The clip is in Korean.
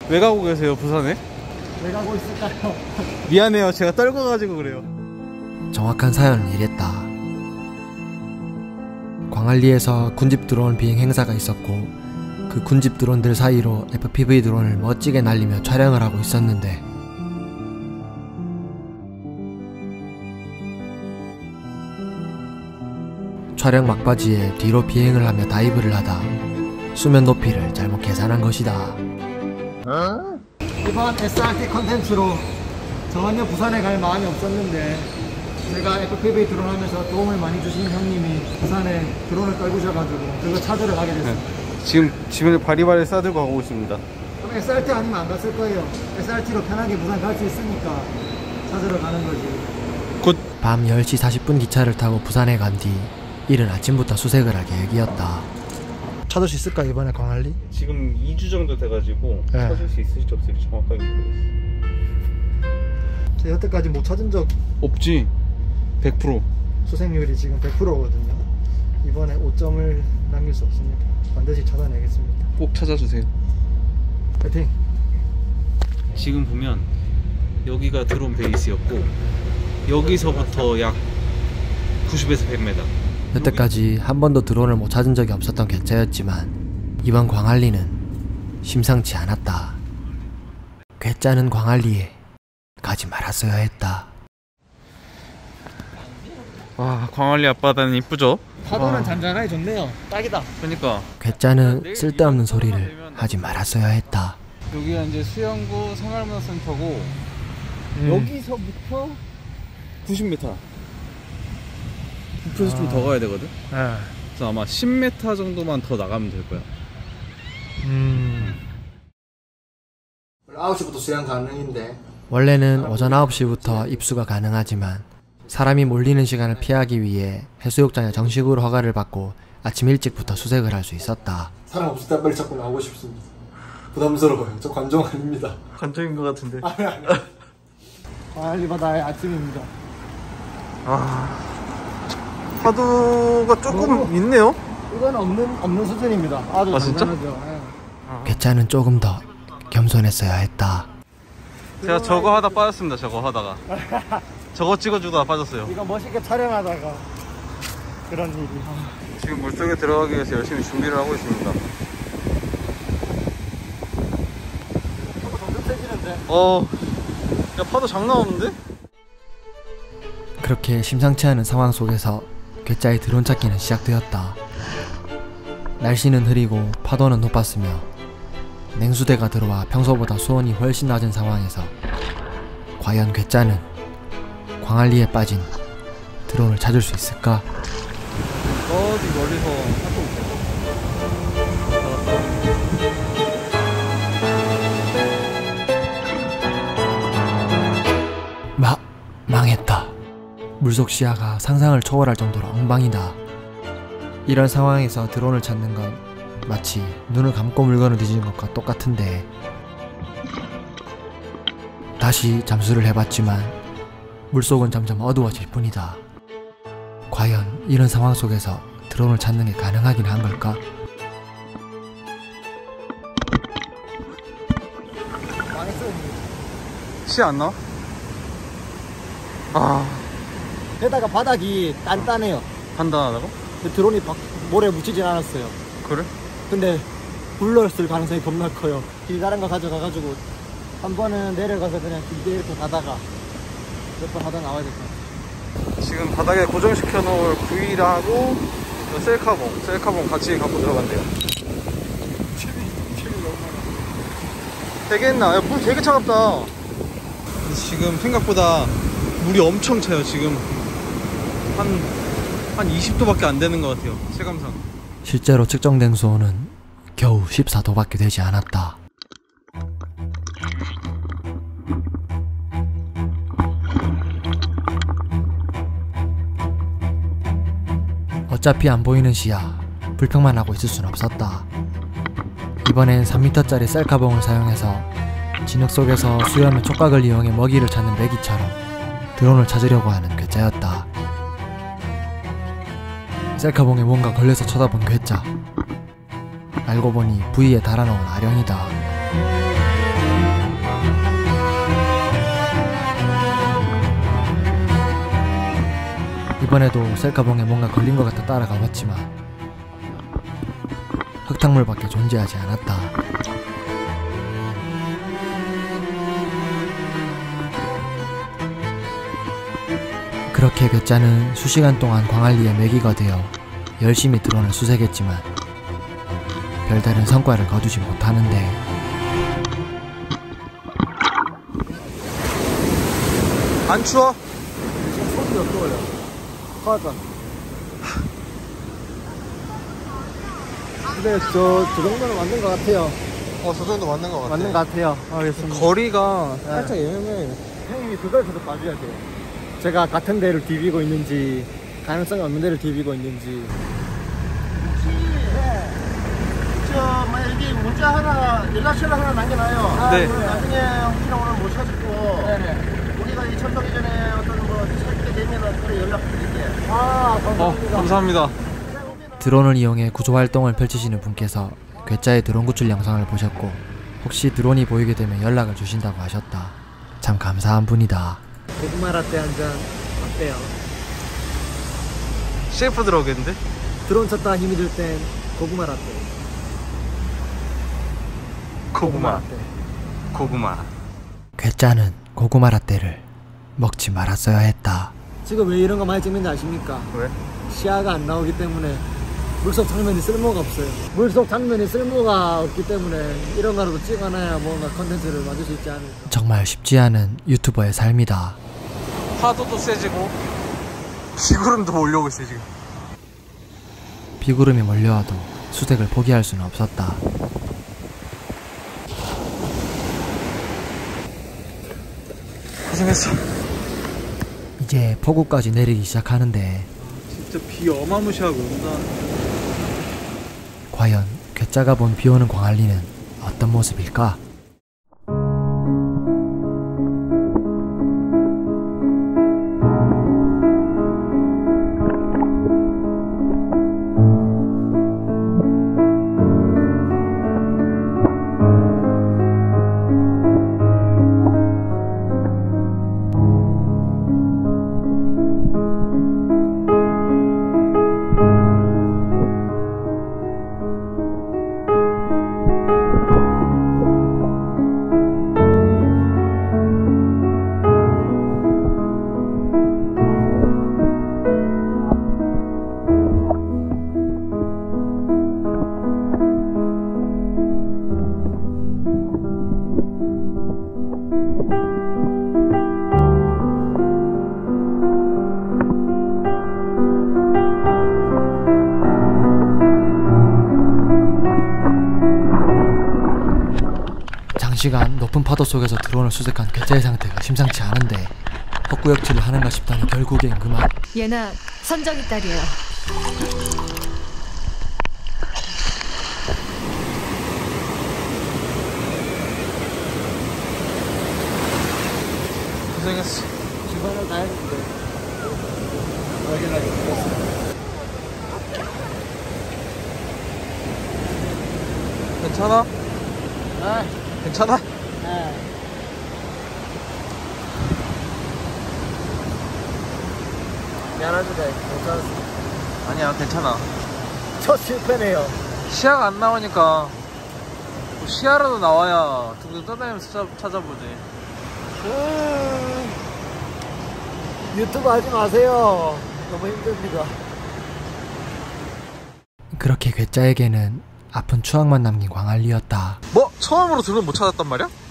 왜 가고 계세요, 부산에? 왜 가고 있을까요? 미안해요, 제가 떨궈가지고 그래요. 정확한 사연은 이랬다. 광안리에서 군집 드론 비행 행사가 있었고 그 군집 드론들 사이로 FPV 드론을 멋지게 날리며 촬영을 하고 있었는데 촬영 막바지에 뒤로 비행을 하며 다이브를 하다 수면 높이를 잘못 계산한 것이다. 이번 SRT 컨텐츠로 전혀 부산에 갈 마음이 없었는데 제가 FPV 드론 하면서 도움을 많이 주신 형님이 부산에 드론을 떨구셔가지고 그거 찾으러 가게 됐습니다. 지금 짐을 바리바리 싸들고 가고 있습니다. 그럼 SRT 아니면 안 갔을 거예요. SRT로 편하게 부산 갈 수 있으니까 찾으러 가는 거지. 곧 밤 10시 40분 기차를 타고 부산에 간 뒤 이른 아침부터 수색을 할 계획이었다. 찾을 수 있을까 이번에 광안리? 지금 2주 정도 돼가지고 찾을 수 있을지 없을지 정확하게 모르겠어요. 제가 여태까지 못 찾은 적 없지. 100%. 수생률이 지금 100%거든요. 이번에 5점을 남길 수 없습니다. 반드시 찾아내겠습니다. 꼭 찾아주세요. 파이팅! 지금 보면 여기가 드론 베이스였고 여기서부터 약 90에서 100m. 여태까지 한 번도 드론을 못 찾은 적이 없었던 괴짜였지만 이번 광안리는 심상치 않았다. 괴짜는 광안리에 가지 말았어야 했다. 와, 광안리 앞바다는 이쁘죠? 파도는 잔잔하게 좋네요. 딱이다. 그러니까 괴짜는 쓸데없는 소리를 하지 말았어야 했다. 여기가 이제 수영구 생활문화센터고 여기서부터 90m. 그래서 좀 더 가야 되거든? 그래서 아마 10m 정도만 더 나가면 될 거야. 9시부터 수영 가능인데 원래는 오전 9시부터 입수가 가능하지만 사람이 몰리는 시간을 피하기 위해 해수욕장에 정식으로 허가를 받고 아침 일찍부터 수색을 할 수 있었다. 사람 없을 때 빨리 자꾸 나오고 싶습니다. 부담스러워요. 저 관종 아닙니다. 관종인 것 같은데. 광안리 바다의 아침입니다. 파도가 조금 있네요? 이건 없는 수준입니다. 아주 진짜? 잔잔하죠. 괴짜는 조금 더 겸손했어야 했다. 제가 저거 하다 빠졌습니다. 저거 하다가 저거 찍어주다가 빠졌어요. 이거 멋있게 촬영하다가 그런 일이. 지금 물속에 들어가기 위해서 열심히 준비를 하고 있습니다. 점점 세지는데? 야, 파도 장난 없는데? 그렇게 심상치 않은 상황 속에서 괴짜의 드론 찾기는 시작되었다. 날씨는 흐리고 파도는 높았으며 냉수대가 들어와 평소보다 수온이 훨씬 낮은 상황에서 과연 괴짜는 광안리에 빠진 드론을 찾을 수 있을까? 어디 멀리서 하고 있어요. 망했다. 물속 시야가 상상을 초월할 정도로 엉망이다. 이런 상황에서 드론을 찾는 건 마치 눈을 감고 물건을 뒤지는 것과 똑같은데 다시 잠수를 해봤지만 물속은 점점 어두워질 뿐이다. 과연 이런 상황 속에서 드론을 찾는 게 가능하긴 한 걸까? 망했어요. 시 안 나와? 게다가 바닥이 단단해요. 판단하다고? 드론이 모래에 묻히진 않았어요. 그래? 근데 굴렀을 가능성이 겁나 커요. 길다란 거 가져가가지고 한 번은 내려가서 그냥 길게 이렇게 가다가 몇 번 하다 나와야 될 것 같아요. 지금 바닥에 고정시켜 놓을 구이하고 셀카봉 같이 갖고 들어간대요. 힘이 너무 많아. 되겠나? 야, 물 되게 차갑다. 지금 생각보다 물이 엄청 차요. 지금 한 20도밖에 안 되는 것 같아요. 체감상. 실제로 측정된 수온은 겨우 14도밖에 되지 않았다. 어차피 안 보이는 시야 불평만 하고 있을 순 없었다. 이번엔 3m짜리 셀카봉을 사용해서 진흙 속에서 수염의 촉각을 이용해 먹이를 찾는 메기처럼 드론을 찾으려고 하는 괴짜였다. 셀카봉에 뭔가 걸려서 쳐다본 괴짜. 알고 보니 부위에 달아놓은 아령이다. 이번에도 셀카봉에 뭔가 걸린 것 같아 따라가 봤지만 흙탕물밖에 존재하지 않았다. 그렇게 괴짜는 수시간 동안 광안리의 매기가 되어 열심히 드론을 수색했지만 별다른 성과를 거두지 못하는데 안 추워? 손이 어떠워요? 화가. 근데 저 정도는 맞는 것 같아요. 저 정도 맞는 것 같아. 맞는 것 같아요. 알겠습니다. 거리가 네. 살짝 애매해. 형님이 그걸 계속 봐줘야 돼요. 제가 같은 데를 디비고 있는지 가능성이 없는 데를 디비고 있는지. 여기 문자 하나, 연락처를 하나 남겨놔요. 네. 나중에 혹시나 오늘 못 찾고, 네네. 우리가 이 첨성기 전에 어떤 뭐 찾게 되면은 그래 연락드릴게요. 감사합니다. 감사합니다. 드론을 이용해 구조활동을 펼치시는 분께서 괴짜의 드론 구출 영상을 보셨고 혹시 드론이 보이게 되면 연락을 주신다고 하셨다. 참 감사한 분이다. 고구마 라떼 한 잔 어때요? 셰프 들어오겠는데? 드론 쳤다 힘이 들 땐 고구마 라떼. 고구마. 괴짜는 고구마 라떼를 먹지 말았어야 했다. 지금 왜 이런 거 많이 찍는지 아십니까? 왜? 시야가 안 나오기 때문에 물속 장면이 쓸모가 없어요. 물속 장면이 쓸모가 없기 때문에 이런 거라도 찍어놔야 뭔가 컨텐츠를 만들 수 있지 않을까. 정말 쉽지 않은 유튜버의 삶이다. 파도도 세지고 비구름도 몰려오고 있어 지금. 비구름이 몰려와도 수색을 포기할 수는 없었다. 고생했어. 이제 폭우까지 내리기 시작하는데 진짜 비 어마무시하고 온다. 과연 괴짜가 본 비오는 광안리는 어떤 모습일까? 장시간 높은 파도 속에서 드론을 수색한 괴짜의 상태가 심상치 않은데 헛구역질을 하는가 싶다니 결국엔 그만. 얘나 선정이 딸이에요. 고생했어. 주변을 다 했는데 여기까지 왔어요. 괜찮아? 네. 괜찮아? 네. 미안합니다. 괜찮았어. 아니야 괜찮아. 첫 실패네요. 시야가 안 나오니까 뭐 시야라도 나와야 둥둥 떠다니면서 찾아보지. 유튜브 하지 마세요. 너무 힘듭니다. 그렇게 괴짜에게는 아픈 추억만 남긴 광안리였다. 뭐? 처음으로 드론 못 찾았단 말이야?